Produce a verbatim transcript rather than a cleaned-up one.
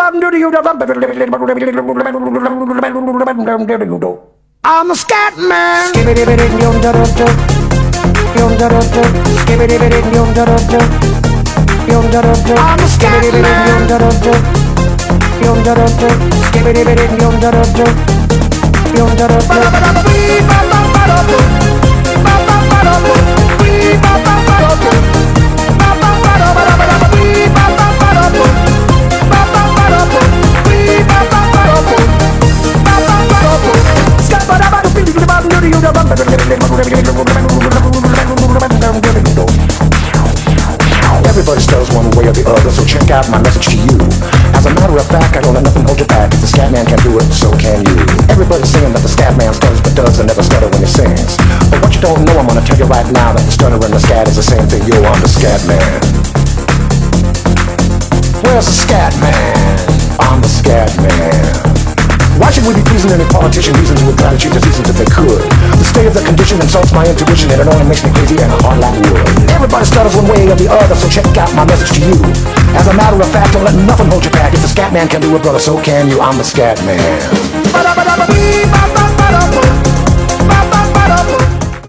I'm a scat man. I'm a scat Everybody stutters one way or the other, so check out my message to you. As a matter of fact, I don't let nothing hold you back. If the scat man can do it, so can you. Everybody's saying that the scat man stutters but does and never stutter when he sings. But what you don't know, I'm gonna tell you right now, that the stutter and the scat is the same thing. Yo, I'm the scat man. Where's the scat man? I'm the scat man. Why should we be pleasing any politician? Reasons would try to change the seasons if they could. The state of the condition insults my intuition, and it only makes me crazy and hard like wood. Everybody stutters one way or the other, so check out my message to you. As a matter of fact, don't let nothing hold you back. If the scat man can do it, brother, so can you. I'm the scat man.